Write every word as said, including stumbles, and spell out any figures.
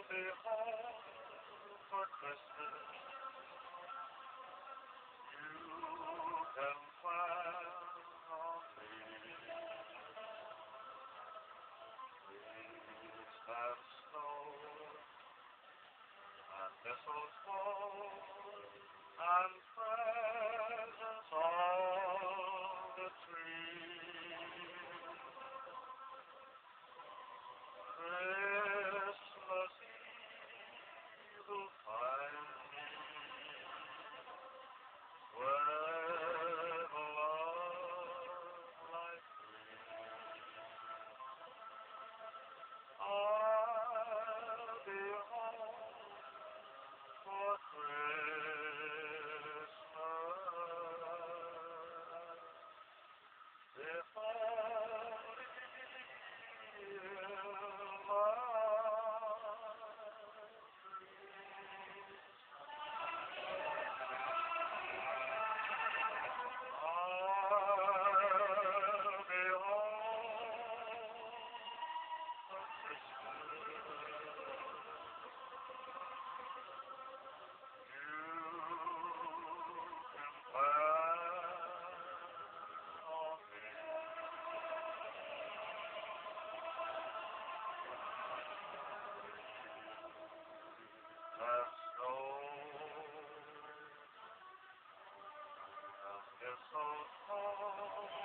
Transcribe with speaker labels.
Speaker 1: be home for Christmas. You can plan on me. Trees have snow and mistletoe and presents on the tree. Christmas Eve will find me with love like thee. I'll be home for Christmas before the year so cold.